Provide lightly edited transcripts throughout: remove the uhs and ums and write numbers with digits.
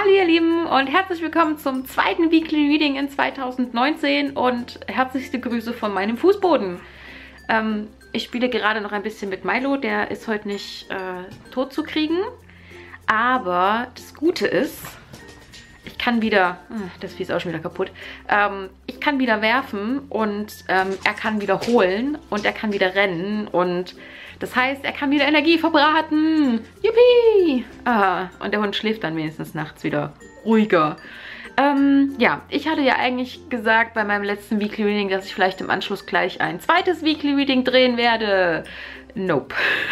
Hallo ihr Lieben und herzlich willkommen zum zweiten Weekly Reading in 2019 und herzlichste Grüße von meinem Fußboden. Ich spiele gerade noch ein bisschen mit Milo, der ist heute nicht tot zu kriegen, aber das Gute ist, ich kann wieder, das Vieh ist auch schon wieder kaputt, ich kann wieder werfen und er kann wieder holen und er kann wieder rennen und das heißt, er kann wieder Energie verbraten. Yippie! Und der Hund schläft dann wenigstens nachts wieder ruhiger. Ja, ich hatte ja eigentlich gesagt bei meinem letzten Weekly Reading, dass ich vielleicht im Anschluss gleich ein zweites Weekly Reading drehen werde. Nope.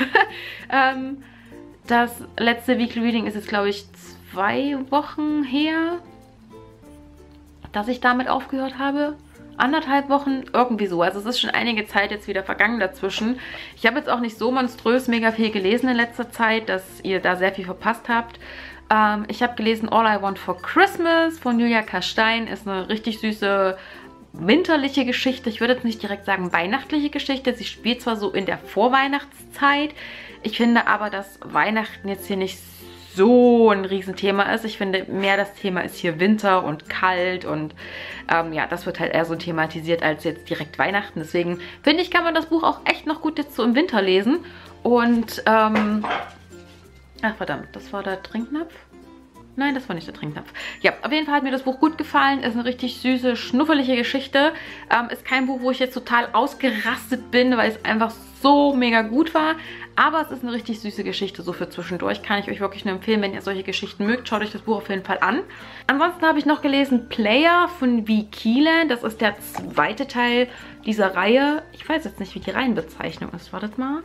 Das letzte Weekly Reading ist jetzt, glaube ich, 2 Wochen her, dass ich damit aufgehört habe. 1,5 Wochen, irgendwie so. Also es ist schon einige Zeit jetzt wieder vergangen dazwischen. Ich habe jetzt auch nicht so monströs mega viel gelesen in letzter Zeit, dass ihr da sehr viel verpasst habt. Ich habe gelesen All I Want for Christmas von Julia K. Stein. Ist eine richtig süße winterliche Geschichte. Ich würde jetzt nicht direkt sagen weihnachtliche Geschichte. Sie spielt zwar so in der Vorweihnachtszeit. Ich finde aber, dass Weihnachten jetzt hier nicht so ein Riesenthema ist. Ich finde mehr das Thema ist hier Winter und kalt und ja, das wird halt eher so thematisiert als jetzt direkt Weihnachten. Deswegen finde ich, kann man das Buch auch echt noch gut jetzt so im Winter lesen. Und, ach verdammt, das war der Trinknapf? Nein, das war nicht der Trinknapf. Ja, auf jeden Fall hat mir das Buch gut gefallen. Ist eine richtig süße, schnuffelige Geschichte. Ist kein Buch, wo ich jetzt total ausgerastet bin, weil es einfach so mega gut war. Aber es ist eine richtig süße Geschichte, so für zwischendurch. Kann ich euch wirklich nur empfehlen, wenn ihr solche Geschichten mögt. Schaut euch das Buch auf jeden Fall an. Ansonsten habe ich noch gelesen Player von V. Keelan. Das ist der zweite Teil dieser Reihe. Ich weiß jetzt nicht, wie die Reihenbezeichnung ist. Wartet mal.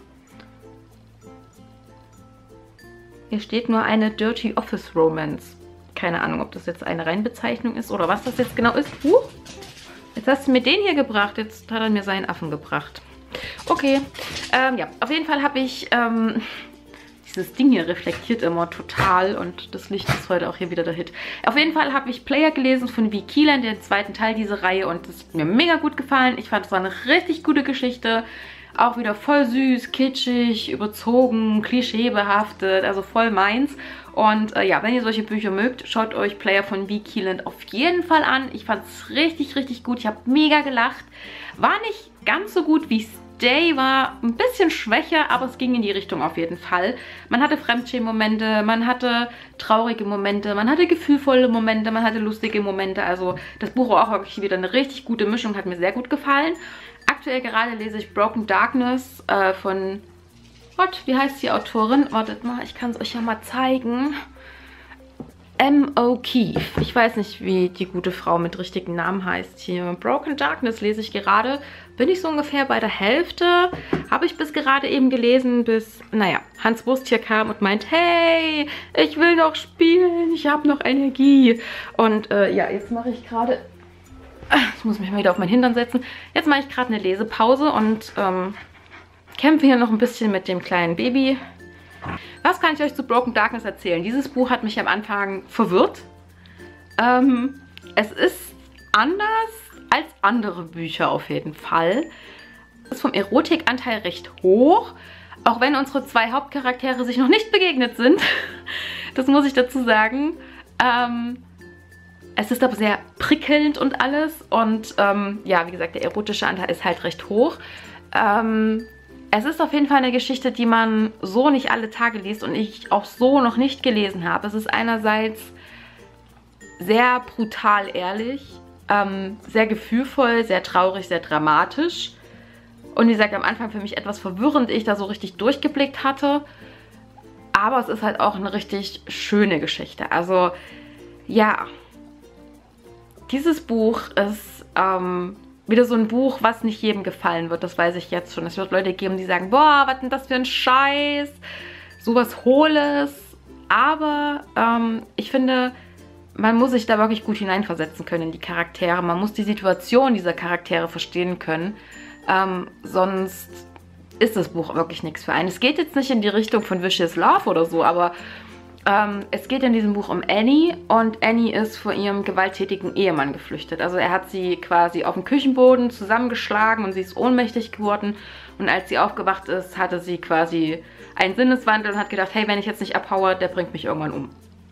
Hier steht nur eine Dirty Office Romance. Keine Ahnung, ob das jetzt eine Reihenbezeichnung ist oder was das jetzt genau ist. Jetzt hast du mir den hier gebracht. Jetzt hat er mir seinen Affen gebracht. Okay, ja, auf jeden Fall habe ich, dieses Ding hier reflektiert immer total und das Licht ist heute auch hier wieder der Hit. Auf jeden Fall habe ich Player gelesen von V. Keelan, den zweiten Teil dieser Reihe und das hat mir mega gut gefallen. Ich fand, es war eine richtig gute Geschichte. Auch wieder voll süß, kitschig, überzogen, klischeebehaftet, also voll meins. Und ja, wenn ihr solche Bücher mögt, schaut euch Player von V. Keelan auf jeden Fall an. Ich fand es richtig, richtig gut. Ich habe mega gelacht. War nicht ganz so gut wie Stay, war ein bisschen schwächer, aber es ging in die Richtung auf jeden Fall. Man hatte Fremdschämen-Momente, man hatte traurige Momente, man hatte gefühlvolle Momente, man hatte lustige Momente. Also das Buch war auch wirklich wieder eine richtig gute Mischung, hat mir sehr gut gefallen. Aktuell gerade lese ich Broken Darkness von, Gott, wie heißt die Autorin? Wartet mal, ich kann es euch ja mal zeigen. M. O'Keefe. Ich weiß nicht, wie die gute Frau mit richtigen Namen heißt hier. Broken Darkness lese ich gerade. Bin ich so ungefähr bei der Hälfte. Habe ich bis gerade eben gelesen, bis, naja, Hans Wurst hier kam und meint, hey, ich will noch spielen, ich habe noch Energie. Und ja, jetzt mache ich gerade, ich muss mich mal wieder auf mein Hintern setzen. Jetzt mache ich gerade eine Lesepause und kämpfe hier noch ein bisschen mit dem kleinen Baby. Was kann ich euch zu Broken Darkness erzählen? Dieses Buch hat mich am Anfang verwirrt. Es ist anders als andere Bücher auf jeden Fall. Es ist vom Erotikanteil recht hoch, auch wenn unsere 2 Hauptcharaktere sich noch nicht begegnet sind. Das muss ich dazu sagen. Es ist aber sehr prickelnd und alles. Und ja, wie gesagt, der erotische Anteil ist halt recht hoch. Es ist auf jeden Fall eine Geschichte, die man so nicht alle Tage liest und ich auch so noch nicht gelesen habe. Es ist einerseits sehr brutal ehrlich, sehr gefühlvoll, sehr traurig, sehr dramatisch. Und wie gesagt, am Anfang für mich etwas verwirrend, ich da so richtig durchgeblickt hatte. Aber es ist halt auch eine richtig schöne Geschichte. Also ja, dieses Buch ist wieder so ein Buch, was nicht jedem gefallen wird, das weiß ich jetzt schon. Es wird Leute geben, die sagen, boah, was denn das für ein Scheiß, sowas Hohles. Aber ich finde, man muss sich da wirklich gut hineinversetzen können in die Charaktere. Man muss die Situation dieser Charaktere verstehen können. Sonst ist das Buch wirklich nichts für einen. Es geht jetzt nicht in die Richtung von Vicious Love oder so, aber es geht in diesem Buch um Annie und Annie ist vor ihrem gewalttätigen Ehemann geflüchtet. Also er hat sie quasi auf dem Küchenboden zusammengeschlagen und sie ist ohnmächtig geworden. Und als sie aufgewacht ist, hatte sie quasi einen Sinneswandel und hat gedacht, hey, wenn ich jetzt nicht abhaue, der bringt mich irgendwann um.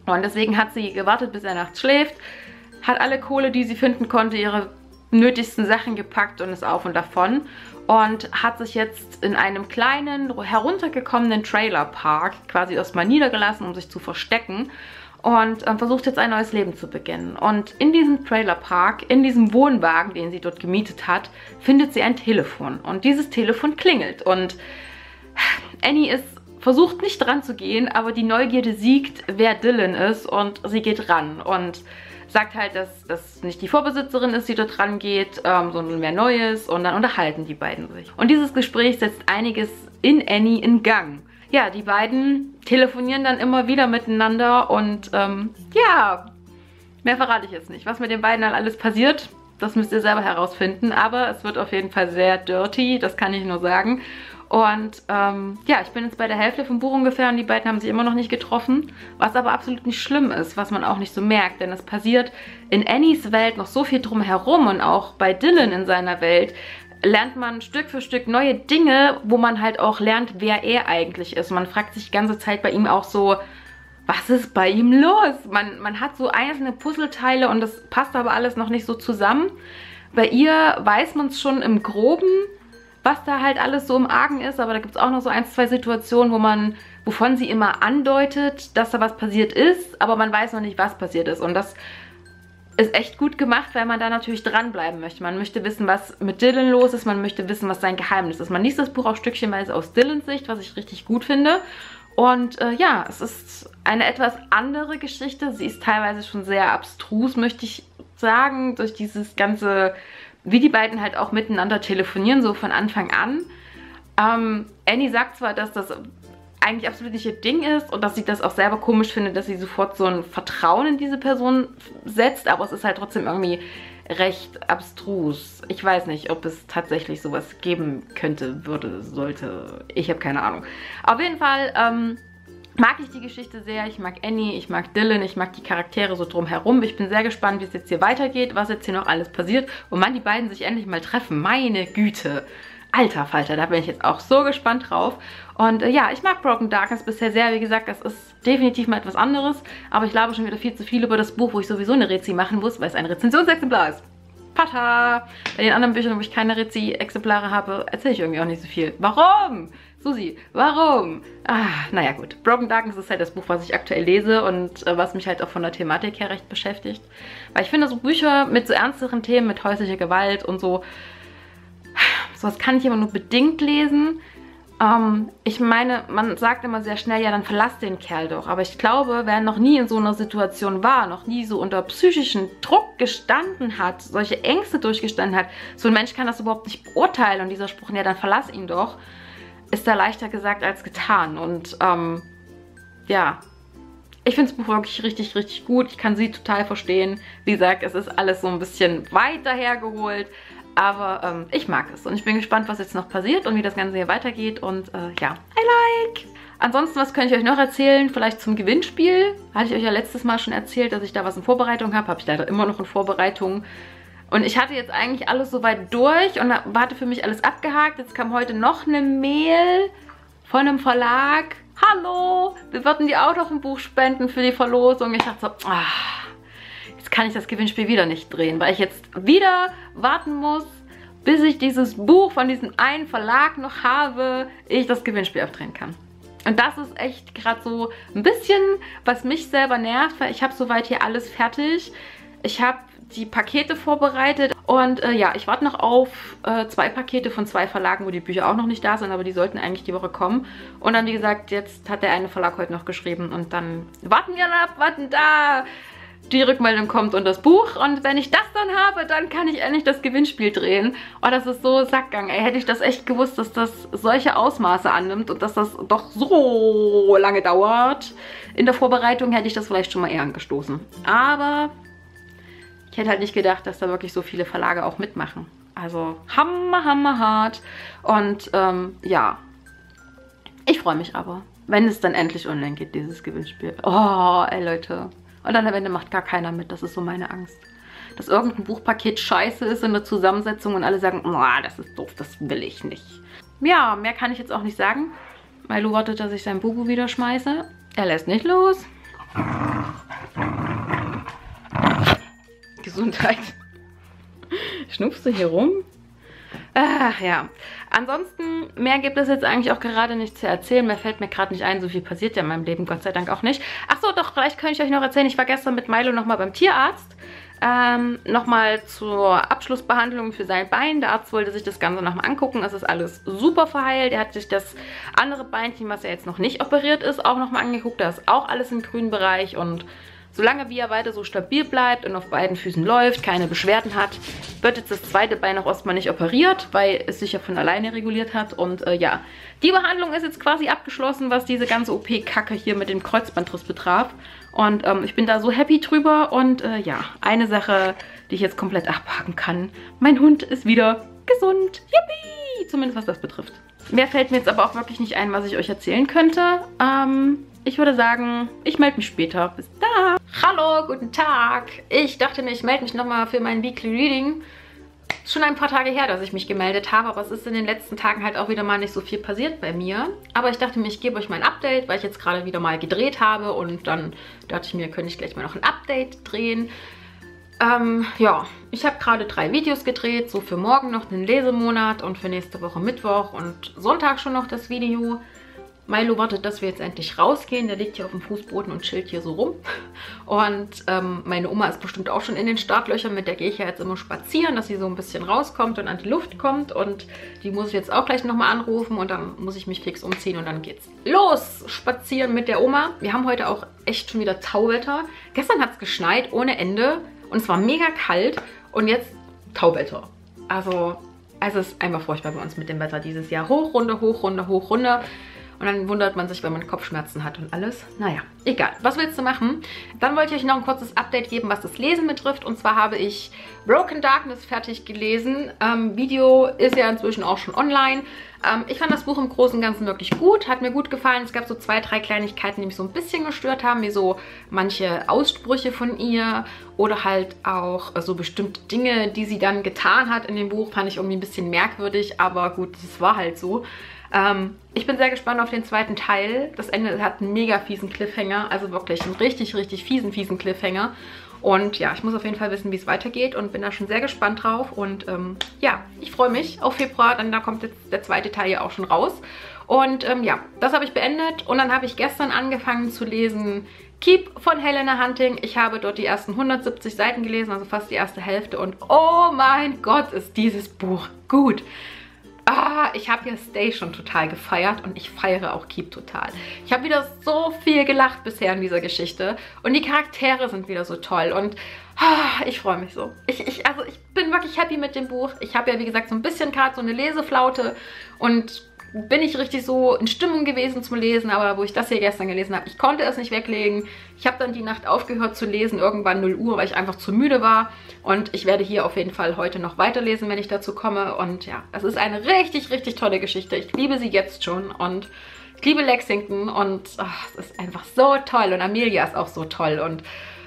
Und deswegen hat sie gewartet, bis er nachts schläft, hat alle Kohle, die sie finden konnte, ihre nötigsten Sachen gepackt und ist auf und davon. Und hat sich jetzt in einem kleinen, heruntergekommenen Trailerpark quasi erstmal niedergelassen, um sich zu verstecken. Und versucht jetzt ein neues Leben zu beginnen. Und in diesem Trailerpark, in diesem Wohnwagen, den sie dort gemietet hat, findet sie ein Telefon. Und dieses Telefon klingelt. Und Annie versucht nicht dran zu gehen, aber die Neugierde siegt, wer Dylan ist. Und sie geht ran und sagt halt, dass das nicht die Vorbesitzerin ist, die dort rangeht, sondern wer Neues. Und dann unterhalten die beiden sich. Und dieses Gespräch setzt einiges in Annie in Gang. Ja, die beiden telefonieren dann immer wieder miteinander und ja, mehr verrate ich jetzt nicht. Was mit den beiden dann alles passiert, das müsst ihr selber herausfinden. Aber es wird auf jeden Fall sehr dirty, das kann ich nur sagen. Und ja, ich bin jetzt bei der Hälfte vom Buch ungefähr und die beiden haben sich immer noch nicht getroffen. Was aber absolut nicht schlimm ist, was man auch nicht so merkt. Denn es passiert in Annies Welt noch so viel drumherum und auch bei Dylan in seiner Welt lernt man Stück für Stück neue Dinge, wo man halt auch lernt, wer er eigentlich ist. Man fragt sich die ganze Zeit bei ihm auch so, was ist bei ihm los? Man hat so einzelne Puzzleteile und das passt aber alles noch nicht so zusammen. Bei ihr weiß man es schon im Groben, was da halt alles so im Argen ist, aber da gibt es auch noch so ein, zwei Situationen, wovon sie immer andeutet, dass da was passiert ist, aber man weiß noch nicht, was passiert ist. Und das ist echt gut gemacht, weil man da natürlich dranbleiben möchte. Man möchte wissen, was mit Dylan los ist. Man möchte wissen, was sein Geheimnis ist. Man liest das Buch auch stückchenweise aus Dylans Sicht, was ich richtig gut finde. Und ja, es ist eine etwas andere Geschichte. Sie ist teilweise schon sehr abstrus, möchte ich sagen, durch dieses ganze, wie die beiden halt auch miteinander telefonieren, so von Anfang an. Annie sagt zwar, dass das eigentlich absolut nicht ihr Ding ist und dass sie das auch selber komisch findet, dass sie sofort so ein Vertrauen in diese Person setzt, aber es ist halt trotzdem irgendwie recht abstrus. Ich weiß nicht, ob es tatsächlich sowas geben könnte, sollte. Ich habe keine Ahnung. Auf jeden Fall mag ich die Geschichte sehr. Ich mag Annie, ich mag Dylan, ich mag die Charaktere so drumherum. Ich bin sehr gespannt, wie es jetzt hier weitergeht, was jetzt hier noch alles passiert und wann die beiden sich endlich mal treffen. Meine Güte. Alter Falter, da bin ich jetzt auch so gespannt drauf. Und ja, ich mag Broken Darkness bisher sehr. Wie gesagt, das ist definitiv mal etwas anderes. Aber ich glaube schon wieder viel zu viel über das Buch, wo ich sowieso eine Rezi machen muss, weil es ein Rezensionsexemplar ist. Pata! Bei den anderen Büchern, wo ich keine Rezi-Exemplare habe, erzähle ich irgendwie auch nicht so viel. Warum? Susi, warum? Naja gut. Broken Darkness ist halt das Buch, was ich aktuell lese und was mich halt auch von der Thematik her recht beschäftigt. Weil ich finde, so Bücher mit so ernsteren Themen, mit häuslicher Gewalt und so, sowas kann ich immer nur bedingt lesen. Ich meine, man sagt immer sehr schnell, ja, dann verlass den Kerl doch. Aber ich glaube, wer noch nie in so einer Situation war, noch nie so unter psychischen Druck gestanden hat, solche Ängste durchgestanden hat, so ein Mensch kann das überhaupt nicht beurteilen. Und dieser Spruch, ja, dann verlass ihn doch, ist da leichter gesagt als getan. Und ja, ich finde das Buch wirklich richtig, richtig gut. Ich kann sie total verstehen. Wie gesagt, es ist alles so ein bisschen weiter hergeholt. Aber ich mag es und ich bin gespannt, was jetzt noch passiert und wie das Ganze hier weitergeht. Und ja, I like. Ansonsten, was könnte ich euch noch erzählen? Vielleicht zum Gewinnspiel. Hatte ich euch ja letztes Mal schon erzählt, dass ich da was in Vorbereitung habe. Habe ich leider immer noch in Vorbereitung. Und ich hatte jetzt eigentlich alles soweit durch und hatte für mich alles abgehakt. Jetzt kam heute noch eine Mail von einem Verlag. Hallo, wir würden dir auch noch ein Buch spenden für die Verlosung. Ich dachte so, jetzt kann ich das Gewinnspiel wieder nicht drehen, weil ich jetzt wieder warten muss, bis ich dieses Buch von diesem einen Verlag noch habe, ich das Gewinnspiel aufdrehen kann. Und das ist echt gerade so ein bisschen, was mich selber nervt, weil ich habe soweit hier alles fertig. Ich habe die Pakete vorbereitet und ja, ich warte noch auf 2 Pakete von 2 Verlagen, wo die Bücher auch noch nicht da sind, aber die sollten eigentlich die Woche kommen. Und dann, wie gesagt, jetzt hat der eine Verlag heute noch geschrieben und dann warten wir ab, warten da. Die Rückmeldung kommt und das Buch. Und wenn ich das dann habe, dann kann ich endlich das Gewinnspiel drehen. Oh, das ist so Sackgang. Ey, hätte ich das echt gewusst, dass das solche Ausmaße annimmt und dass das doch so lange dauert. In der Vorbereitung hätte ich das vielleicht schon mal eher angestoßen. Aber ich hätte halt nicht gedacht, dass da wirklich so viele Verlage auch mitmachen. Also hammerhart. Und ja, ich freue mich aber, wenn es dann endlich online geht, dieses Gewinnspiel. Oh, ey Leute. Und dann am Ende macht gar keiner mit. Das ist so meine Angst. Dass irgendein Buchpaket scheiße ist in der Zusammensetzung und alle sagen, oh, das ist doof, das will ich nicht. Ja, mehr kann ich jetzt auch nicht sagen. Milo wartet, dass ich sein Bubu wieder schmeiße. Er lässt nicht los. Gesundheit. Schnupfst du hier rum? Ach ja. Ansonsten, mehr gibt es jetzt eigentlich auch gerade nicht zu erzählen. Mehr fällt mir gerade nicht ein. So viel passiert ja in meinem Leben, Gott sei Dank auch nicht. Ach so, doch, vielleicht könnte ich euch noch erzählen. Ich war gestern mit Milo nochmal beim Tierarzt. Nochmal zur Abschlussbehandlung für sein Bein. Der Arzt wollte sich das Ganze nochmal angucken. Es ist alles super verheilt. Er hat sich das andere Beinchen, was ja jetzt noch nicht operiert ist, auch nochmal angeguckt. Da ist auch alles im grünen Bereich und solange wie er weiter so stabil bleibt und auf beiden Füßen läuft, keine Beschwerden hat, wird jetzt das zweite Bein auch erstmal nicht operiert, weil es sich ja von alleine reguliert hat. Und ja, die Behandlung ist jetzt quasi abgeschlossen, was diese ganze OP-Kacke hier mit dem Kreuzbandriss betraf. Und ich bin da so happy drüber. Und ja, eine Sache, die ich jetzt komplett abhaken kann. Mein Hund ist wieder gesund. Yippie! Zumindest was das betrifft. Mehr fällt mir jetzt aber auch wirklich nicht ein, was ich euch erzählen könnte. Ich würde sagen, ich melde mich später. Bis da. Hallo, guten Tag. Ich dachte mir, ich melde mich nochmal für mein Weekly Reading. Ist schon ein paar Tage her, dass ich mich gemeldet habe, aber es ist in den letzten Tagen halt auch wieder mal nicht so viel passiert bei mir. Aber ich dachte mir, ich gebe euch mal ein Update, weil ich jetzt gerade wieder mal gedreht habe und dann dachte ich mir, könnte ich gleich mal noch ein Update drehen. Ja, ich habe gerade 3 Videos gedreht, so für morgen noch den Lesemonat und für nächste Woche Mittwoch und Sonntag schon noch das Video. Milo wartet, dass wir jetzt endlich rausgehen. Der liegt hier auf dem Fußboden und chillt hier so rum. Und meine Oma ist bestimmt auch schon in den Startlöchern. Mit der gehe ich ja jetzt immer spazieren, dass sie so ein bisschen rauskommt und an die Luft kommt. Und die muss ich jetzt auch gleich nochmal anrufen. Und dann muss ich mich fix umziehen und dann geht's los spazieren mit der Oma. Wir haben heute auch echt schon wieder Tauwetter. Gestern hat es geschneit ohne Ende. Und es war mega kalt. Und jetzt Tauwetter. Also es ist einfach furchtbar bei uns mit dem Wetter dieses Jahr. Hoch, runter, hoch, runter, hoch, runter. Und dann wundert man sich, wenn man Kopfschmerzen hat und alles. Naja, egal. Was willst du machen? Dann wollte ich euch noch ein kurzes Update geben, was das Lesen betrifft. Und zwar habe ich Broken Darkness fertig gelesen. Video ist ja inzwischen auch schon online. Ich fand das Buch im Großen und Ganzen wirklich gut. Hat mir gut gefallen. Es gab so 2, 3 Kleinigkeiten, die mich so ein bisschen gestört haben. Wie so manche Aussprüche von ihr. Oder halt auch so bestimmte Dinge, die sie dann getan hat in dem Buch. Fand ich irgendwie ein bisschen merkwürdig. Aber gut, das war halt so. Ich bin sehr gespannt auf den zweiten Teil. Das Ende hat einen mega fiesen Cliffhanger. Also wirklich einen richtig, richtig fiesen Cliffhanger. Und ja, ich muss auf jeden Fall wissen, wie es weitergeht und bin da schon sehr gespannt drauf. Und ja, ich freue mich auf Februar, dann da kommt jetzt der zweite Teil ja auch schon raus. Und ja, das habe ich beendet. Und dann habe ich gestern angefangen zu lesen Keep von Helena Hunting. Ich habe dort die ersten 170 Seiten gelesen, also fast die erste Hälfte. Und oh mein Gott, ist dieses Buch gut. Ich habe ja Stay schon total gefeiert und ich feiere auch Keep total. Ich habe wieder so viel gelacht bisher in dieser Geschichte und die Charaktere sind wieder so toll und ich freue mich so. Also ich bin wirklich happy mit dem Buch. Ich habe ja wie gesagt so ein bisschen gerade so eine Leseflaute und bin ich richtig so in Stimmung gewesen zum Lesen, aber wo ich das hier gestern gelesen habe, ich konnte es nicht weglegen. Ich habe dann die Nacht aufgehört zu lesen, irgendwann 0 Uhr, weil ich einfach zu müde war. Und ich werde hier auf jeden Fall heute noch weiterlesen, wenn ich dazu komme. Und ja, es ist eine richtig, richtig tolle Geschichte. Ich liebe sie jetzt schon und ich liebe Lexington und es ist einfach so toll. Und Amelia ist auch so toll und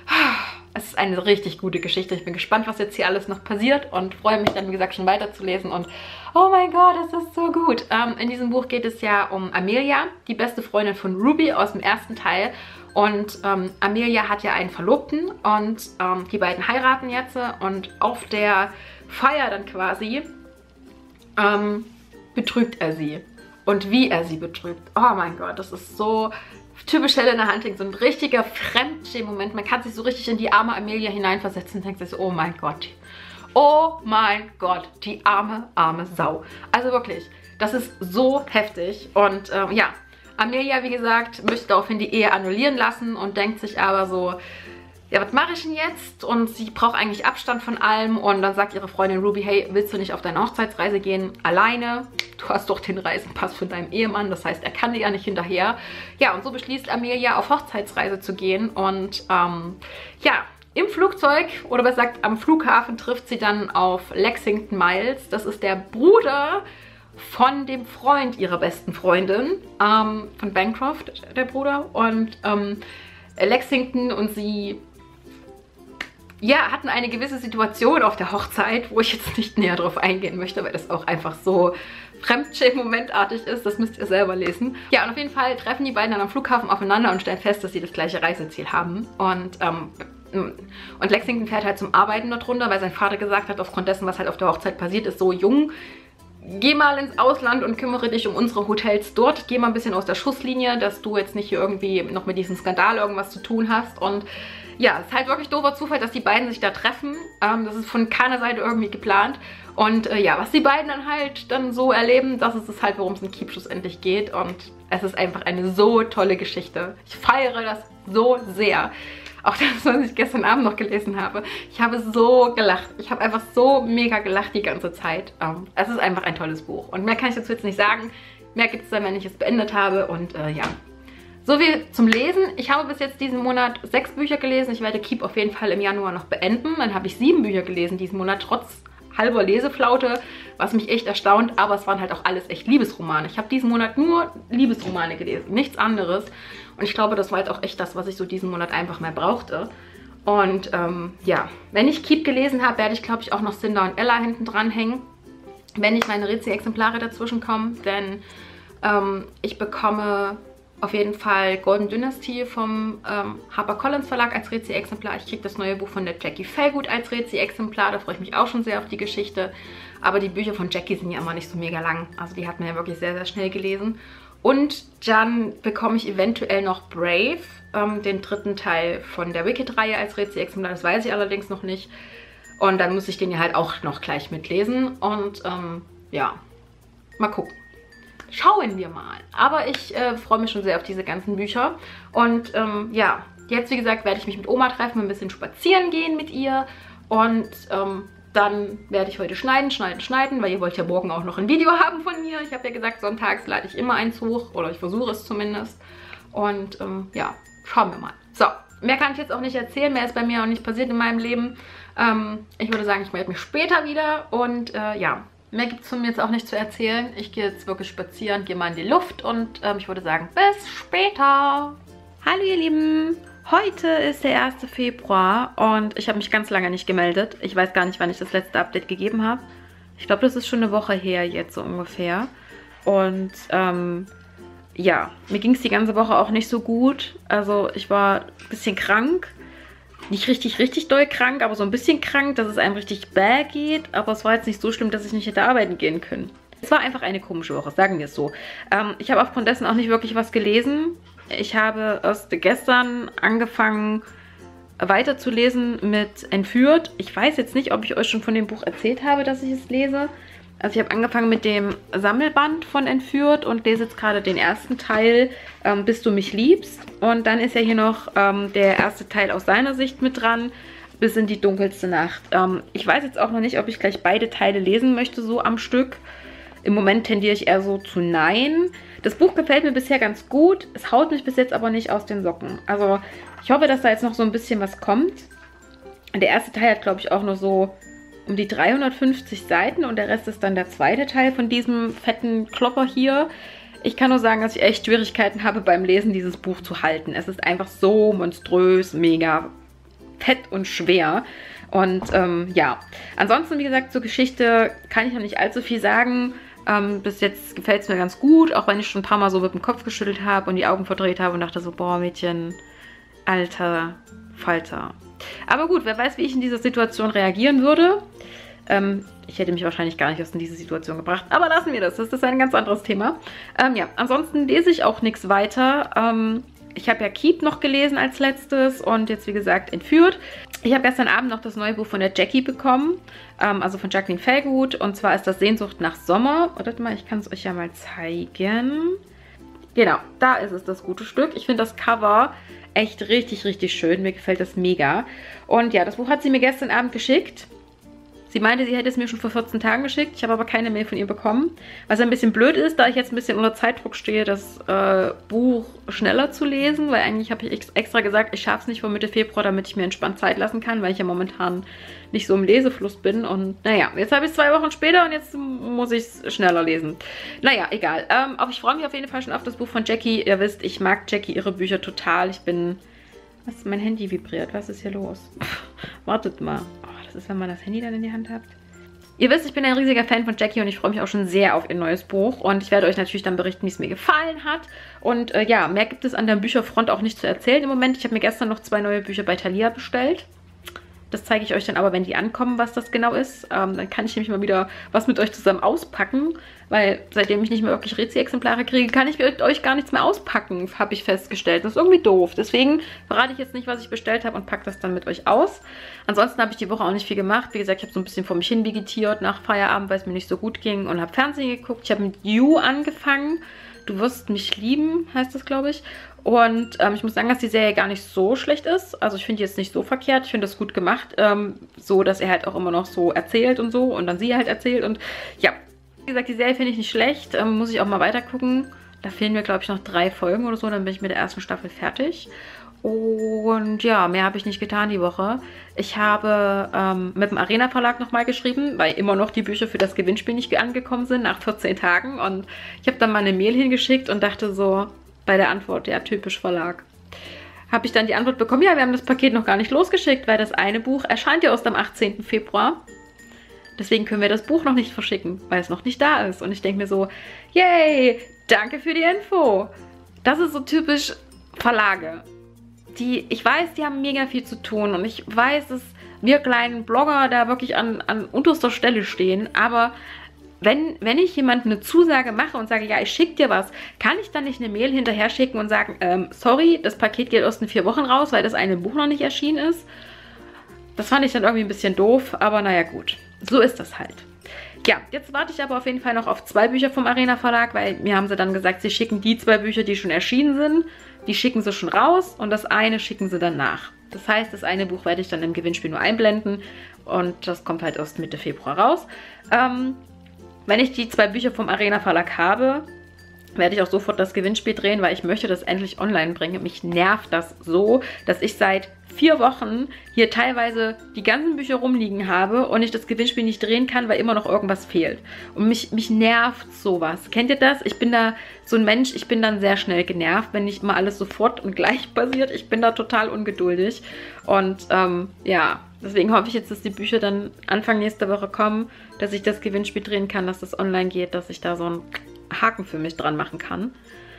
es ist eine richtig gute Geschichte. Ich bin gespannt, was jetzt hier alles noch passiert und freue mich dann, wie gesagt, schon weiterzulesen. Und oh mein Gott, es ist so gut. In diesem Buch geht es ja um Amelia, die beste Freundin von Ruby aus dem ersten Teil. Und Amelia hat ja einen Verlobten und die beiden heiraten jetzt. Und auf der Feier dann quasi betrügt er sie. Und wie er sie betrügt. Oh mein Gott, das ist so typisch Helena Hunting, so ein richtiger Fremdschämen-Moment. Man kann sich so richtig in die arme Amelia hineinversetzen und denkt sich so, oh mein Gott. Oh mein Gott, die arme, arme Sau. Also wirklich, das ist so heftig. Und ja, Amelia, wie gesagt, möchte daraufhin die Ehe annullieren lassen und denkt sich aber so, ja, was mache ich denn jetzt? Und sie braucht eigentlich Abstand von allem. Und dann sagt ihre Freundin Ruby, hey, willst du nicht auf deine Hochzeitsreise gehen? Alleine? Du hast doch den Reisepass von deinem Ehemann. Das heißt, er kann dir ja nicht hinterher. Ja, und so beschließt Amelia, auf Hochzeitsreise zu gehen. Und ja, im Flugzeug, oder besser gesagt am Flughafen, trifft sie dann auf Lexington Miles. Das ist der Bruder von dem Freund ihrer besten Freundin, von Bancroft, der Bruder. Und Lexington und sie, ja, hatten eine gewisse Situation auf der Hochzeit, wo ich jetzt nicht näher drauf eingehen möchte, weil das auch einfach so Fremdschämen-momentartig ist, das müsst ihr selber lesen. Ja, und auf jeden Fall treffen die beiden dann am Flughafen aufeinander und stellen fest, dass sie das gleiche Reiseziel haben. Und Lexington fährt halt zum Arbeiten dort runter, weil sein Vater gesagt hat, aufgrund dessen, was halt auf der Hochzeit passiert ist, so jung, geh mal ins Ausland und kümmere dich um unsere Hotels dort. Geh mal ein bisschen aus der Schusslinie, dass du jetzt nicht hier irgendwie noch mit diesem Skandal irgendwas zu tun hast. Und ja, es ist halt wirklich doofer Zufall, dass die beiden sich da treffen. Das ist von keiner Seite irgendwie geplant. Und ja, was die beiden dann halt dann so erleben, das ist es halt, worum es in Keep schlussendlich geht. Und es ist einfach eine so tolle Geschichte. Ich feiere das so sehr. Auch das, was ich gestern Abend noch gelesen habe. Ich habe so gelacht. Ich habe einfach so mega gelacht die ganze Zeit. Es ist einfach ein tolles Buch. Und mehr kann ich dazu jetzt nicht sagen. Mehr gibt es dann, wenn ich es beendet habe. Und ja, so viel zum Lesen. Ich habe bis jetzt diesen Monat 6 Bücher gelesen. Ich werde Keep auf jeden Fall im Januar noch beenden. Dann habe ich 7 Bücher gelesen diesen Monat, trotz halber Leseflaute, was mich echt erstaunt. Aber es waren halt auch alles echt Liebesromane. Ich habe diesen Monat nur Liebesromane gelesen, nichts anderes. Und ich glaube, das war halt auch echt das, was ich so diesen Monat einfach mehr brauchte. Und ja, wenn ich Keep gelesen habe, werde ich, glaube ich, auch noch Cinder und Ella hinten dran hängen, wenn nicht meine Rezi-Exemplare dazwischen kommen. Denn ich bekomme auf jeden Fall Golden Dynasty vom HarperCollins Verlag als Rezi-Exemplar. Ich kriege das neue Buch von der Jackie Fellgood als Rezi-Exemplar. Da freue ich mich auch schon sehr auf die Geschichte. Aber die Bücher von Jackie sind ja immer nicht so mega lang. Also die hat man ja wirklich sehr, sehr schnell gelesen. Und dann bekomme ich eventuell noch Brave, den 3. Teil von der Wicked-Reihe als Rezi-Exemplar. Das weiß ich allerdings noch nicht. Und dann muss ich den ja halt auch noch gleich mitlesen. Und ja, mal gucken. Schauen wir mal. Aber ich freue mich schon sehr auf diese ganzen Bücher. Und ja, jetzt wie gesagt werde ich mich mit Oma treffen, ein bisschen spazieren gehen mit ihr. Und dann werde ich heute schneiden, weil ihr wollt ja morgen auch noch ein Video haben von mir. Ich habe ja gesagt, sonntags lade ich immer eins hoch, oder ich versuche es zumindest. Und ja, schauen wir mal. So, mehr kann ich jetzt auch nicht erzählen, mehr ist bei mir auch nicht passiert in meinem Leben. Ich würde sagen, ich melde mich später wieder und ja, mehr gibt es von mir jetzt auch nicht zu erzählen. Ich gehe jetzt wirklich spazieren, gehe mal in die Luft und ich würde sagen, bis später. Hallo ihr Lieben! Heute ist der 1. Februar und ich habe mich ganz lange nicht gemeldet. Ich weiß gar nicht, wann ich das letzte Update gegeben habe. Ich glaube, das ist schon eine Woche her jetzt so ungefähr. Und ja, mir ging es die ganze Woche auch nicht so gut. Also ich war ein bisschen krank. Nicht richtig doll krank, aber so ein bisschen krank, dass es einem richtig bäh geht. Aber es war jetzt nicht so schlimm, dass ich nicht hätte arbeiten gehen können. Es war einfach eine komische Woche, sagen wir es so. Ich habe aufgrund dessen auch nicht wirklich was gelesen. Ich habe erst gestern angefangen weiterzulesen mit Entführt. Ich weiß jetzt nicht, ob ich euch schon von dem Buch erzählt habe, dass ich es lese. Also ich habe angefangen mit dem Sammelband von Entführt und lese jetzt gerade den ersten Teil, Bis du mich liebst. Und dann ist ja hier noch der erste Teil aus seiner Sicht mit dran, Bis in die dunkelste Nacht. Ich weiß jetzt auch noch nicht, ob ich gleich beide Teile lesen möchte, so am Stück. Im Moment tendiere ich eher so zu Nein. Das Buch gefällt mir bisher ganz gut. Es haut mich bis jetzt aber nicht aus den Socken. Also ich hoffe, dass da jetzt noch so ein bisschen was kommt. Der erste Teil hat, glaube ich, auch nur so um die 350 Seiten. Und der Rest ist dann der zweite Teil von diesem fetten Klopper hier. Ich kann nur sagen, dass ich echt Schwierigkeiten habe beim Lesen, dieses Buch zu halten. Es ist einfach so monströs, mega fett und schwer. Und ja, ansonsten, wie gesagt, zur Geschichte kann ich noch nicht allzu viel sagen. Bis jetzt gefällt es mir ganz gut, auch wenn ich schon ein paar Mal so mit dem Kopf geschüttelt habe und die Augen verdreht habe und dachte so, boah, Mädchen, alter Falter. Aber gut, wer weiß, wie ich in dieser Situation reagieren würde. Ich hätte mich wahrscheinlich gar nicht erst in diese Situation gebracht, aber lassen wir das. Das ist ein ganz anderes Thema. Ja, ansonsten lese ich auch nichts weiter. Ich habe ja Keep noch gelesen als letztes und jetzt, wie gesagt, Entführt. Ich habe gestern Abend noch das neue Buch von der Jackie bekommen, also von Jacqueline Fellgood. Und zwar ist das Sehnsucht nach Sommer. Wartet mal, ich kann es euch ja mal zeigen. Genau, da ist es, das gute Stück. Ich finde das Cover echt richtig schön. Mir gefällt das mega. Und ja, das Buch hat sie mir gestern Abend geschickt. Sie meinte, sie hätte es mir schon vor 14 Tagen geschickt. Ich habe aber keine Mail von ihr bekommen. Was ein bisschen blöd ist, da ich jetzt ein bisschen unter Zeitdruck stehe, das Buch schneller zu lesen. Weil eigentlich habe ich extra gesagt, ich schaffe es nicht vor Mitte Februar, damit ich mir entspannt Zeit lassen kann. Weil ich ja momentan nicht so im Lesefluss bin. Und naja, jetzt habe ich es 2 Wochen später und jetzt muss ich es schneller lesen. Naja, egal. Aber ich freue mich auf jeden Fall schon auf das Buch von Jackie. Ihr wisst, ich mag Jackie, ihre Bücher total. Ich bin... Was? Mein Handy vibriert. Was ist hier los? Wartet mal. Das ist, wenn man das Handy dann in die Hand hat. Ihr wisst, ich bin ein riesiger Fan von Jackie und ich freue mich auch schon sehr auf ihr neues Buch. Und ich werde euch natürlich dann berichten, wie es mir gefallen hat. Und ja, mehr gibt es an der Bücherfront auch nicht zu erzählen im Moment. Ich habe mir gestern noch 2 neue Bücher bei Thalia bestellt. Das zeige ich euch dann aber, wenn die ankommen, was das genau ist. Dann kann ich nämlich mal wieder was mit euch zusammen auspacken. Weil seitdem ich nicht mehr wirklich Rezi-Exemplare kriege, kann ich mit euch gar nichts mehr auspacken, habe ich festgestellt. Das ist irgendwie doof. Deswegen verrate ich jetzt nicht, was ich bestellt habe und packe das dann mit euch aus. Ansonsten habe ich die Woche auch nicht viel gemacht. Wie gesagt, ich habe so ein bisschen vor mich hin vegetiert nach Feierabend, weil es mir nicht so gut ging und habe Fernsehen geguckt. Ich habe mit You angefangen. Du wirst mich lieben, heißt das, glaube ich. Und ich muss sagen, dass die Serie gar nicht so schlecht ist. Also ich finde die jetzt nicht so verkehrt. Ich finde das gut gemacht. So, dass er halt auch immer noch so erzählt und so. Und dann sie halt erzählt. Und ja, wie gesagt, die Serie finde ich nicht schlecht. Muss ich auch mal weiter gucken. Da fehlen mir, glaube ich, noch 3 Folgen oder so. Dann bin ich mit der ersten Staffel fertig. Und ja, mehr habe ich nicht getan die Woche. Ich habe mit dem Arena Verlag nochmal geschrieben, weil immer noch die Bücher für das Gewinnspiel nicht angekommen sind, nach 14 Tagen. Und ich habe dann mal eine Mail hingeschickt und dachte so, bei der Antwort, ja, typisch Verlag. Habe ich dann die Antwort bekommen, ja, wir haben das Paket noch gar nicht losgeschickt, weil das eine Buch erscheint ja erst am 18. Februar. Deswegen können wir das Buch noch nicht verschicken, weil es noch nicht da ist. Und ich denke mir so, yay, danke für die Info. Das ist so typisch Verlage. Ich weiß, die haben mega viel zu tun und ich weiß, dass wir kleinen Blogger da wirklich an unterster Stelle stehen, aber wenn ich jemandem eine Zusage mache und sage, ja, ich schicke dir was, kann ich dann nicht eine Mail hinterher schicken und sagen, sorry, das Paket geht erst in 4 Wochen raus, weil das eine Buch noch nicht erschienen ist? Das fand ich dann irgendwie ein bisschen doof, aber naja, gut. So ist das halt. Ja, jetzt warte ich aber auf jeden Fall noch auf 2 Bücher vom Arena Verlag, weil mir haben sie dann gesagt, sie schicken die 2 Bücher, die schon erschienen sind, die schicken sie schon raus und das eine schicken sie dann nach. Das heißt, das eine Buch werde ich dann im Gewinnspiel nur einblenden und das kommt halt erst Mitte Februar raus. Wenn ich die 2 Bücher vom Arena Verlag habe, werde ich auch sofort das Gewinnspiel drehen, weil ich möchte das endlich online bringen. Mich nervt das so, dass ich seit 4 Wochen hier teilweise die ganzen Bücher rumliegen habe und ich das Gewinnspiel nicht drehen kann, weil immer noch irgendwas fehlt. Und mich nervt sowas. Kennt ihr das? Ich bin da so ein Mensch, ich bin dann sehr schnell genervt, wenn nicht immer alles sofort und gleich passiert. Ich bin da total ungeduldig. Und ja, deswegen hoffe ich jetzt, dass die Bücher dann Anfang nächster Woche kommen, dass ich das Gewinnspiel drehen kann, dass das online geht, dass ich da so einen Haken für mich dran machen kann.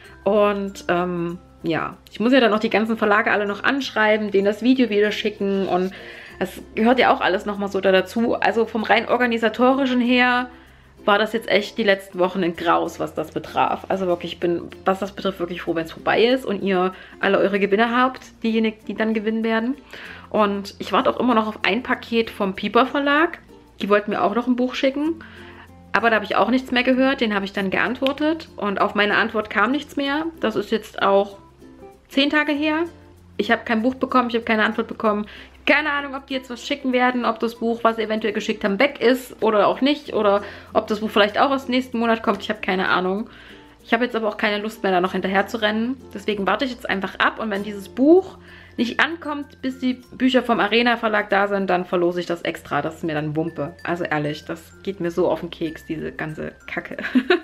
Und ja, ich muss ja dann noch die ganzen Verlage alle noch anschreiben, denen das Video wieder schicken und das gehört ja auch alles nochmal so dazu. Also vom rein organisatorischen her war das jetzt echt die letzten Wochen ein Graus, was das betraf. Also wirklich, ich bin, was das betrifft, wirklich froh, wenn es vorbei ist und ihr alle eure Gewinner habt, diejenigen, die dann gewinnen werden. Und ich warte auch immer noch auf ein Paket vom Piper Verlag. Die wollten mir auch noch ein Buch schicken. Aber da habe ich auch nichts mehr gehört. Den habe ich dann geantwortet. Und auf meine Antwort kam nichts mehr. Das ist jetzt auch 10 Tage her. Ich habe kein Buch bekommen. Ich habe keine Antwort bekommen. Keine Ahnung, ob die jetzt was schicken werden. Ob das Buch, was sie eventuell geschickt haben, weg ist oder auch nicht. Oder ob das Buch vielleicht auch aus dem nächsten Monat kommt. Ich habe keine Ahnung. Ich habe jetzt aber auch keine Lust mehr, da noch hinterher zu rennen. Deswegen warte ich jetzt einfach ab. Und wenn dieses Buch nicht ankommt, bis die Bücher vom Arena Verlag da sind, dann verlose ich das extra. Das ist mir dann Wumpe. Also ehrlich, das geht mir so auf den Keks, diese ganze Kacke.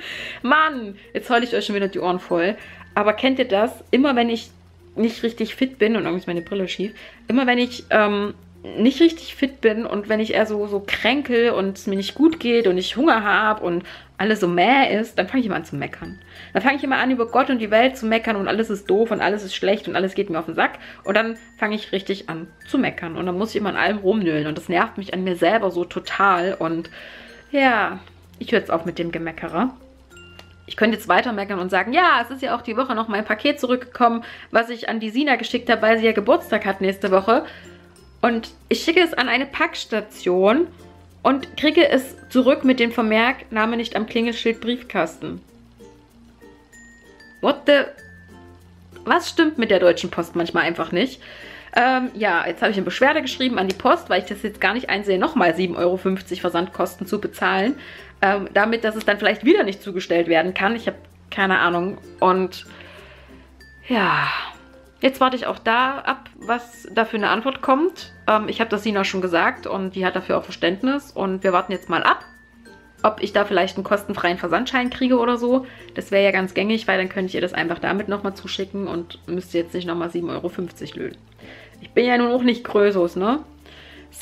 Mann, jetzt heule ich euch schon wieder die Ohren voll. Aber kennt ihr das? Immer wenn ich nicht richtig fit bin, und irgendwie ist meine Brille schief, immer wenn ich nicht richtig fit bin und wenn ich eher so kränkel und es mir nicht gut geht und ich Hunger habe und alles so mäh ist, dann fange ich immer an zu meckern. Dann fange ich immer an, über Gott und die Welt zu meckern und alles ist doof und alles ist schlecht und alles geht mir auf den Sack. Und dann fange ich richtig an zu meckern. Und dann muss ich immer an allem rumnölen. Und das nervt mich an mir selber so total. Und ja, ich höre jetzt auf mit dem Gemeckere. Ich könnte jetzt weiter meckern und sagen, ja, es ist ja auch die Woche noch mein Paket zurückgekommen, was ich an die Sina geschickt habe, weil sie ja Geburtstag hat nächste Woche. Und ich schicke es an eine Packstation und kriege es zurück mit dem Vermerk, Name nicht am Klingelschild Briefkasten. What the... Was stimmt mit der Deutschen Post manchmal einfach nicht? Ja, jetzt habe ich eine Beschwerde geschrieben an die Post, weil ich das jetzt gar nicht einsehe, nochmal 7,50 € Versandkosten zu bezahlen. Damit, dass es dann vielleicht wieder nicht zugestellt werden kann. Ich habe keine Ahnung. Und ja... Jetzt warte ich auch da ab, was da für eine Antwort kommt. Ich habe das Sina schon gesagt und die hat dafür auch Verständnis. Und wir warten jetzt mal ab, ob ich da vielleicht einen kostenfreien Versandschein kriege oder so. Das wäre ja ganz gängig, weil dann könnte ich ihr das einfach damit nochmal zuschicken und müsste jetzt nicht nochmal 7,50 € löhnen. Ich bin ja nun auch nicht Krösus, ne? So,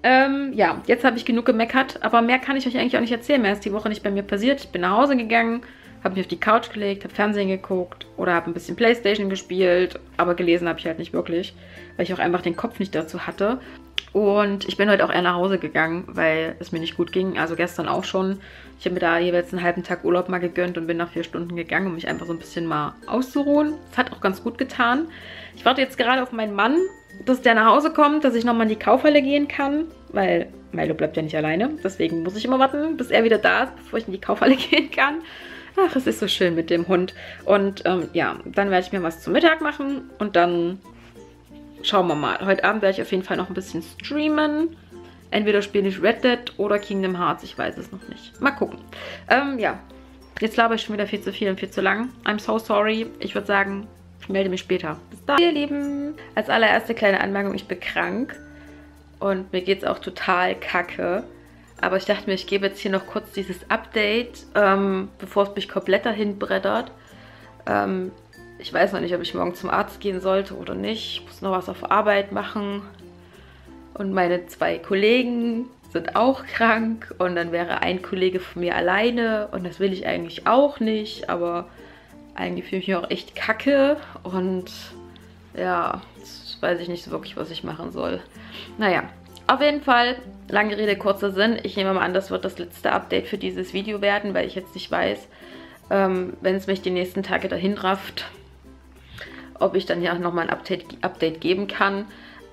Ja, jetzt habe ich genug gemeckert, aber mehr kann ich euch eigentlich auch nicht erzählen. Mehr ist die Woche nicht bei mir passiert. Ich bin nach Hause gegangen, habe mich auf die Couch gelegt, habe Fernsehen geguckt oder habe ein bisschen Playstation gespielt, aber gelesen habe ich halt nicht wirklich, weil ich auch einfach den Kopf nicht dazu hatte. Und ich bin heute auch eher nach Hause gegangen, weil es mir nicht gut ging. Also gestern auch schon. Ich habe mir da jeweils einen halben Tag Urlaub mal gegönnt und bin nach 4 Stunden gegangen, um mich einfach so ein bisschen mal auszuruhen. Das hat auch ganz gut getan. Ich warte jetzt gerade auf meinen Mann, dass der nach Hause kommt, dass ich nochmal in die Kaufhalle gehen kann, weil Milo bleibt ja nicht alleine. Deswegen muss ich immer warten, bis er wieder da ist, bevor ich in die Kaufhalle gehen kann. Ach, es ist so schön mit dem Hund. Und ja, dann werde ich mir was zum Mittag machen und dann schauen wir mal. Heute Abend werde ich auf jeden Fall noch ein bisschen streamen. Entweder spiele ich Red Dead oder Kingdom Hearts, ich weiß es noch nicht. Mal gucken. Ja, jetzt laber ich schon wieder viel zu viel und viel zu lang. I'm so sorry. Ich würde sagen, ich melde mich später. Bis dann, ihr Lieben. Als allererste kleine Anmerkung, ich bin krank. Und mir geht es auch total kacke. Aber ich dachte mir, ich gebe jetzt hier noch kurz dieses Update, bevor es mich komplett dahin brettert. Ich weiß noch nicht, ob ich morgen zum Arzt gehen sollte oder nicht. Ich muss noch was auf Arbeit machen. Und meine 2 Kollegen sind auch krank. Und dann wäre ein Kollege von mir alleine. Und das will ich eigentlich auch nicht. Aber eigentlich fühle ich mich auch echt kacke. Und ja, jetzt weiß ich nicht so wirklich, was ich machen soll. Naja, auf jeden Fall, lange Rede, kurzer Sinn. Ich nehme mal an, das wird das letzte Update für dieses Video werden, weil ich jetzt nicht weiß, wenn es mich die nächsten Tage dahin rafft, ob ich dann ja nochmal ein Update geben kann.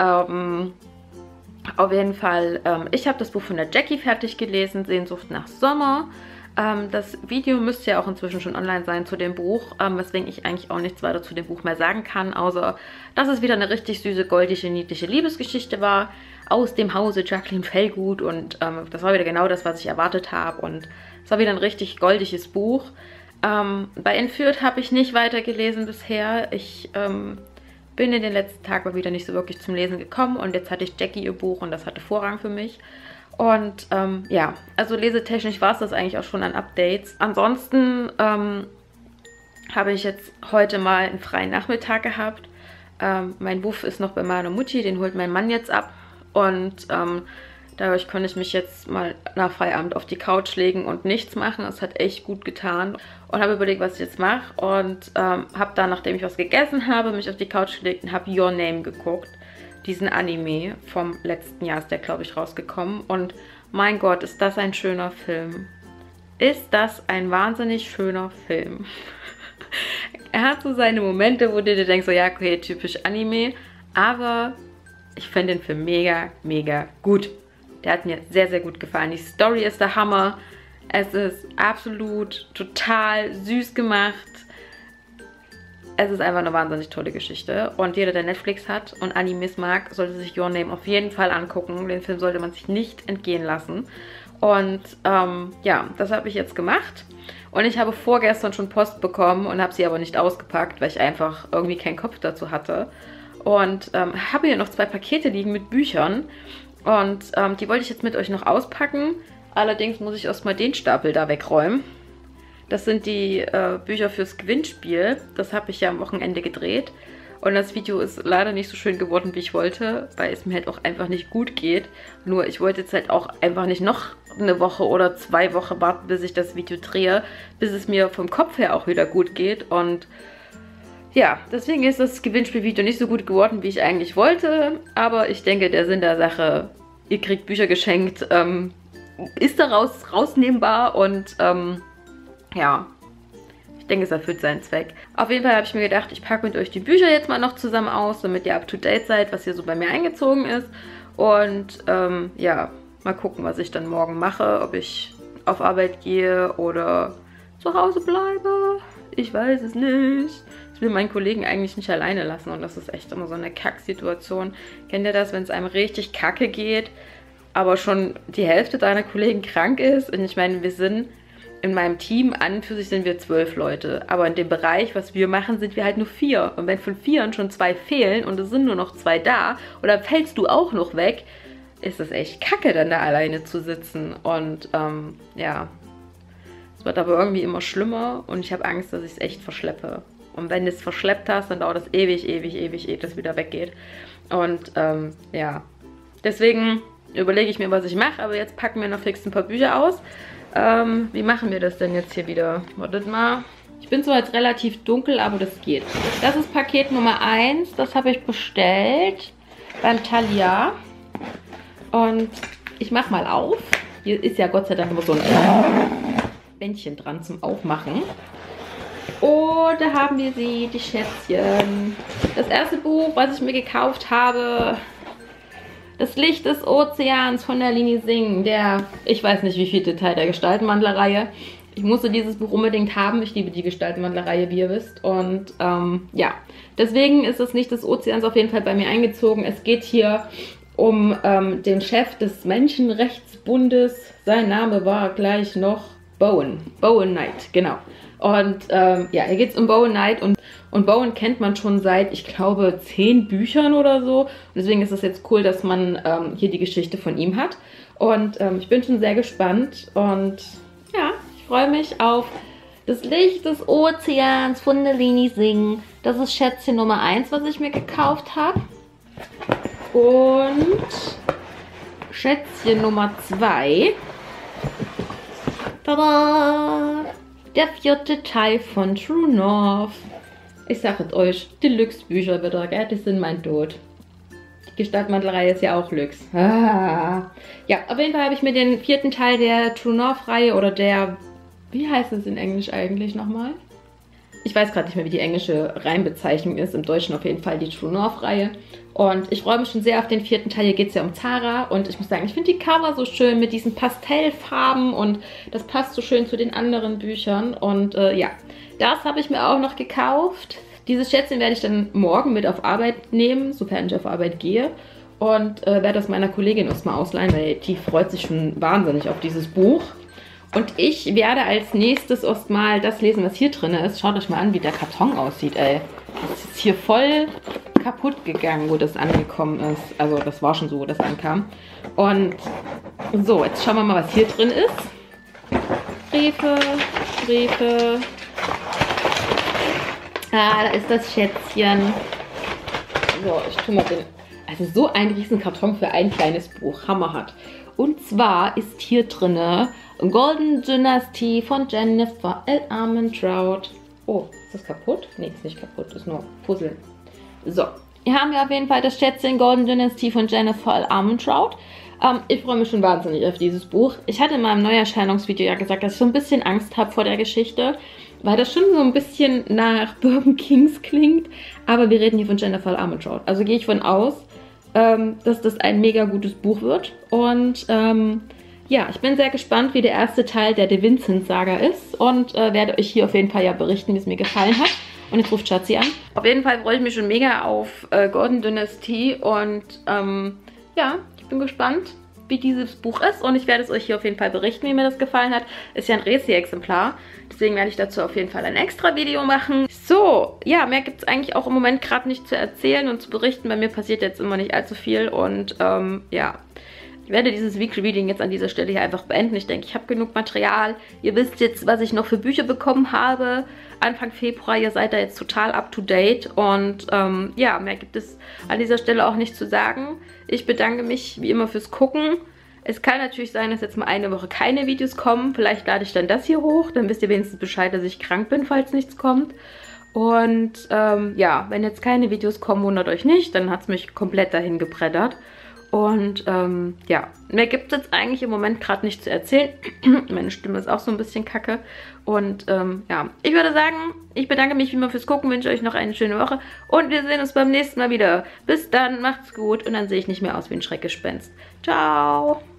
Auf jeden Fall, ich habe das Buch von der Jackie fertig gelesen, Sehnsucht nach Sommer. Das Video müsste ja auch inzwischen schon online sein zu dem Buch, weswegen ich eigentlich auch nichts weiter zu dem Buch mehr sagen kann, außer dass es wieder eine richtig süße, goldige, niedliche Liebesgeschichte war aus dem Hause Jacqueline Fellgood und das war wieder genau das, was ich erwartet habe und es war wieder ein richtig goldiges Buch. Bei Entführt habe ich nicht weitergelesen bisher. Ich bin in den letzten Tagen mal wieder nicht so wirklich zum Lesen gekommen und jetzt hatte ich Jackie ihr Buch und das hatte Vorrang für mich. Und ja, also lesetechnisch war es das eigentlich auch schon an Updates. Ansonsten habe ich jetzt heute mal einen freien Nachmittag gehabt. Mein Wuff ist noch bei meiner Mutti, den holt mein Mann jetzt ab. Und dadurch konnte ich mich jetzt mal nach Feierabend auf die Couch legen und nichts machen. Es hat echt gut getan. Und habe überlegt, was ich jetzt mache. Und habe dann, nachdem ich was gegessen habe, mich auf die Couch gelegt und habe Your Name geguckt. Diesen Anime vom letzten Jahr ist der, glaube ich, rausgekommen. Und mein Gott, ist das ein schöner Film. Ist das ein wahnsinnig schöner Film. Er hat so seine Momente, wo du dir denkst, so ja, okay, typisch Anime. Aber ich finde den Film mega, mega gut. Der hat mir sehr, sehr gut gefallen. Die Story ist der Hammer. Es ist absolut total süß gemacht. Es ist einfach eine wahnsinnig tolle Geschichte. Und jeder, der Netflix hat und Animes mag, sollte sich Your Name auf jeden Fall angucken. Den Film sollte man sich nicht entgehen lassen. Und ja, das habe ich jetzt gemacht. Und ich habe vorgestern schon Post bekommen und habe sie aber nicht ausgepackt, weil ich einfach irgendwie keinen Kopf dazu hatte. Und habe hier noch 2 Pakete liegen mit Büchern. Und die wollte ich jetzt mit euch noch auspacken. Allerdings muss ich erstmal den Stapel da wegräumen. Das sind die Bücher fürs Gewinnspiel. Das habe ich ja am Wochenende gedreht. Und das Video ist leider nicht so schön geworden, wie ich wollte, weil es mir halt auch einfach nicht gut geht. Nur ich wollte jetzt halt auch einfach nicht noch eine Woche oder 2 Wochen warten, bis ich das Video drehe, bis es mir vom Kopf her auch wieder gut geht. Und ja, deswegen ist das Gewinnspielvideo nicht so gut geworden, wie ich eigentlich wollte. Aber ich denke, der Sinn der Sache, ihr kriegt Bücher geschenkt, ist daraus rausnehmbar und ja, ich denke, es erfüllt seinen Zweck. Auf jeden Fall habe ich mir gedacht, ich packe mit euch die Bücher jetzt mal noch zusammen aus, damit ihr up-to-date seid, was hier so bei mir eingezogen ist. Und ja, mal gucken, was ich dann morgen mache, ob ich auf Arbeit gehe oder zu Hause bleibe. Ich weiß es nicht. Ich will meinen Kollegen eigentlich nicht alleine lassen und das ist echt immer so eine Kacksituation. Kennt ihr das, wenn es einem richtig kacke geht, aber schon die Hälfte deiner Kollegen krank ist? Und ich meine, wir sind in meinem Team, an und für sich sind wir 12 Leute. Aber in dem Bereich, was wir machen, sind wir halt nur 4. Und wenn von 4 schon 2 fehlen und es sind nur noch 2 da, oder fällst du auch noch weg, ist es echt kacke, dann da alleine zu sitzen. Und ja, es wird aber irgendwie immer schlimmer und ich habe Angst, dass ich es echt verschleppe. Und wenn du es verschleppt hast, dann dauert es ewig, ehe das wieder weggeht. Und ja, deswegen überlege ich mir, was ich mache. Aber jetzt packen wir noch fix ein paar Bücher aus. Wie machen wir das denn jetzt hier wieder? Wartet mal. Ich bin zwar jetzt relativ dunkel, aber das geht. Das ist Paket Nummer 1. Das habe ich bestellt beim Thalia. Und ich mache mal auf. Hier ist ja Gott sei Dank immer so ein Bändchen dran zum Aufmachen. Und da haben wir sie, die Schätzchen. Das erste Buch, was ich mir gekauft habe, Das Licht des Ozeans von der Lini Singh, der, ich weiß nicht wie viel Teil der Gestaltenwandler-Reihe. Ich musste dieses Buch unbedingt haben. Ich liebe die Gestaltenwandler-Reihe, wie ihr wisst. Und ja, deswegen ist das Licht des Ozeans auf jeden Fall bei mir eingezogen. Es geht hier um den Chef des Menschenrechtsbundes. Sein Name war gleich noch Bowen. Bowen Knight, genau. Und ja, hier geht es um Bowen Knight und Bowen kennt man schon seit, ich glaube, 10 Büchern oder so. Und deswegen ist es jetzt cool, dass man hier die Geschichte von ihm hat. Und ich bin schon sehr gespannt und ja, ich freue mich auf Das Licht des Ozeans von der Lini Singh. Das ist Schätzchen Nummer 1, was ich mir gekauft habe. Und Schätzchen Nummer 2. Tada! Der 4. Teil von True North. Ich sag es euch, Deluxe-Bücher wieder, gell? Die sind mein Tod. Die Gestaltenwandler-Reihe ist ja auch Lux. Ah. Ja, auf jeden Fall habe ich mir den 4. Teil der True North-Reihe oder der, wie heißt es in Englisch eigentlich nochmal? Ich weiß gerade nicht mehr, wie die englische Reimbezeichnung ist. Im Deutschen auf jeden Fall die True North-Reihe. Und ich freue mich schon sehr auf den 4. Teil. Hier geht es ja um Tara. Und ich muss sagen, ich finde die Cover so schön mit diesen Pastellfarben. Und das passt so schön zu den anderen Büchern. Und ja, das habe ich mir auch noch gekauft. Dieses Schätzchen werde ich dann morgen mit auf Arbeit nehmen, sofern ich auf Arbeit gehe. Und werde das meiner Kollegin erstmal ausleihen, weil die freut sich schon wahnsinnig auf dieses Buch. Und ich werde als nächstes erstmal das lesen, was hier drin ist. Schaut euch mal an, wie der Karton aussieht, ey. Das ist hier voll kaputt gegangen, wo das angekommen ist. Also das war schon so, wo das ankam. Und so, jetzt schauen wir mal, was hier drin ist. Briefe, Briefe. Ah, da ist das Schätzchen. So, ich tue mal den... Also so ein riesen Karton für ein kleines Buch. Hammerhart. Und zwar ist hier drin Golden Dynasty von Jennifer L. Armentrout. Oh, ist das kaputt? Nee, ist nicht kaputt. Ist nur Puzzle. So, hier haben wir auf jeden Fall das Schätzchen Golden Dynasty von Jennifer L. Armentrout. Ich freue mich schon wahnsinnig auf dieses Buch. Ich hatte in meinem Neuerscheinungsvideo ja gesagt, dass ich so ein bisschen Angst habe vor der Geschichte, weil das schon so ein bisschen nach Bourbon Kings klingt. Aber wir reden hier von Jennifer L. Armentrout. Also gehe ich von aus, dass das ein mega gutes Buch wird. Und ja, ich bin sehr gespannt, wie der erste Teil der De Vincent-Saga ist und werde euch hier auf jeden Fall ja berichten, wie es mir gefallen hat. Und jetzt ruft Schatzi an. Auf jeden Fall freue ich mich schon mega auf Golden Dynasty und ja, ich bin gespannt, wie dieses Buch ist und ich werde es euch hier auf jeden Fall berichten, wie mir das gefallen hat. Ist ja ein Resi-Exemplar, deswegen werde ich dazu auf jeden Fall ein extra Video machen. So, ja, mehr gibt es eigentlich auch im Moment gerade nicht zu erzählen und zu berichten. Bei mir passiert jetzt immer nicht allzu viel und ja, ich werde dieses Weekly Reading jetzt an dieser Stelle hier einfach beenden. Ich denke, ich habe genug Material. Ihr wisst jetzt, was ich noch für Bücher bekommen habe. Anfang Februar, ihr seid da jetzt total up to date. Und ja, mehr gibt es an dieser Stelle auch nicht zu sagen. Ich bedanke mich wie immer fürs Gucken. Es kann natürlich sein, dass jetzt mal eine Woche keine Videos kommen. Vielleicht lade ich dann das hier hoch. Dann wisst ihr wenigstens Bescheid, dass ich krank bin, falls nichts kommt. Und ja, wenn jetzt keine Videos kommen, wundert euch nicht. Dann hat es mich komplett dahin gebreddert. Und ja, mehr gibt es jetzt eigentlich im Moment gerade nicht zu erzählen. Meine Stimme ist auch so ein bisschen kacke. Und ja, ich würde sagen, ich bedanke mich wie immer fürs Gucken, wünsche euch noch eine schöne Woche. Und wir sehen uns beim nächsten Mal wieder. Bis dann, macht's gut und dann sehe ich nicht mehr aus wie ein Schreckgespenst. Ciao!